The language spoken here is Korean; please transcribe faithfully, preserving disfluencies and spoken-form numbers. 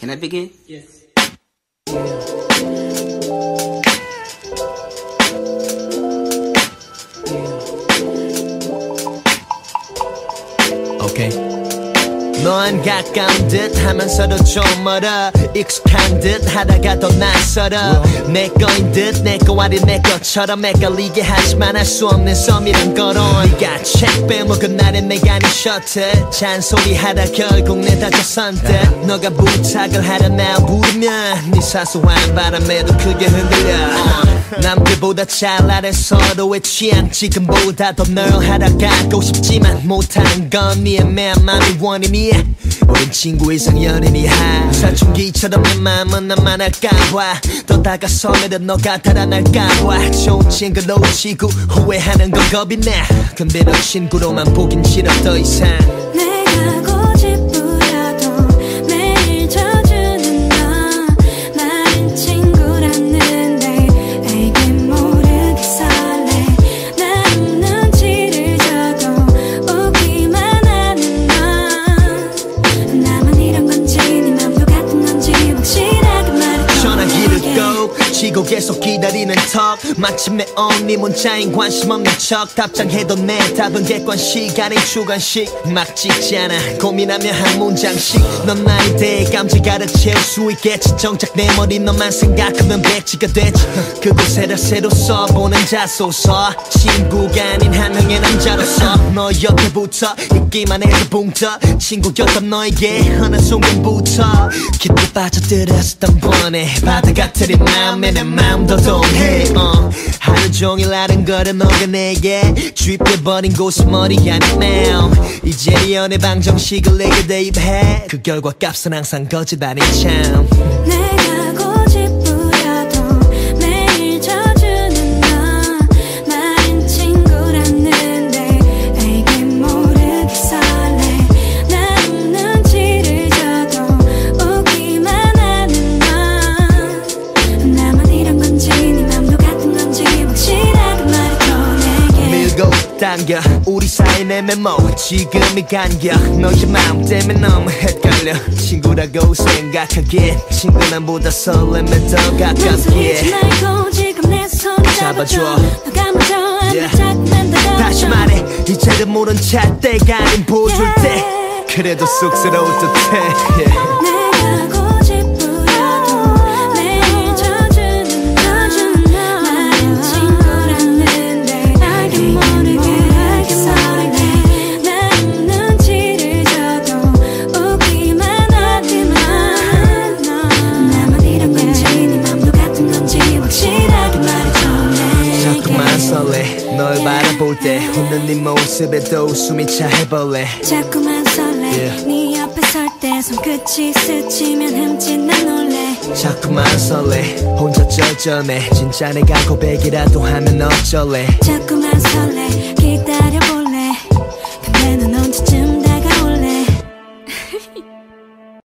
Can I begin? Yes. Okay. 넌 가까운 듯 하면서도 좀 멀어 익숙한 듯 하다가 더 낯설어 내 거인 듯 내 거 아닌 내 것처럼 헷갈리게 하지만 할 수 없는 썸이란 거론 네가 책 빼먹은 날엔 내가 네 셔틀 잔소리하다 결국 내다져 선뜻 너가 부탁을 하려 나 부르면 네 사소한 바람에도 크게 흔들려 남들보다 잘 아는 서로의 취향 지금보다 더 널 알아가고 싶지만 못하는 건 네 애매한 맘이 원인이야 우린 친구 이상 연인이야 사춘기처럼 내 맘은 나만 할까봐 더 다가서면 너가 달아날까봐 좋은 친구 놓치고 후회하는 건 겁이 나 근데 너 친구로만 보긴 싫어 더 이상 내가 고집부려도 매일 져주는 너 나는 친구라는데 알게 모르게 설레 난 눈치를 줘도 오기만 하는 너 나만 이런 건지 네 맘도 같은 건지 확실하게 말해줘 전화기를 꼭 쥐고 계속 기다리는 턱 마침내 온 네 문자인 관심 없는 척 답장해도 내 답은 객관식 아닌 주관식 막 찍잖아 고민하며 한 문장씩 넌 나에 대해 감지 가득 채울 수 있겠지 정작 내 머리 너만 생각하면 백지가 되지 그곳에다 새로 써보는 자소서 친구가 아닌 한 명의 남자로서 너 옆에 붙어 있기만 해도 붕떠 친구였던 너에게 어느 순간부터 깊이 빠져들었던 번에 바다 같은 이 마음에 내 마음도 동해 uh, 하루 종일 아는 거를 너가 내게 주입해버린 곳이 머리 아닌 마음 이제 네 연애 방정식을 내게 대입해 그 결과 값은 항상 거짓 아닌 참 내가 고집부려도 매일 져주는 너 나는 친구라는데 알게 모르게 설레 난 눈치를 줘도 오기만 하는 너 나만 이런 건지 네 맘도 같은 건지 확실하게 말해줘 내게 밀고 당겨 우리 사이 내 메모 지금 이 간격 너의 마음 때문에 너무 헷갈려 친구라고 생각하기엔 친구남보다 설레면 더 가깝게 망설이지 말고 지금 내 손 잡아줘 너가 먼저 하면 자꾸만 다가와 다시 말해 이제는 모른 찰 때가 아닌 보여줄 때 그래도 쑥스러울 듯해 yeah. 내가 고집부려도 매일 져주는 너 나는 친구라는데 알게 모르게 설레 난 눈치를 줘도 오기만 하지만 나만 이런 건지 네 맘도 같은 건지 확실하게 말해줘 내게 자꾸만 설레 널 바라볼 때 웃는 네 모습에도 웃음이 차 해볼래 자꾸만 설레 Yeah. 네 옆에 설 때 손끝이 스치면 흠칫 난 놀래 자꾸만 설레 혼자 쩔쩔매 진짜 내가 고백이라도 하면 어쩔래 자꾸만 설레 기다려볼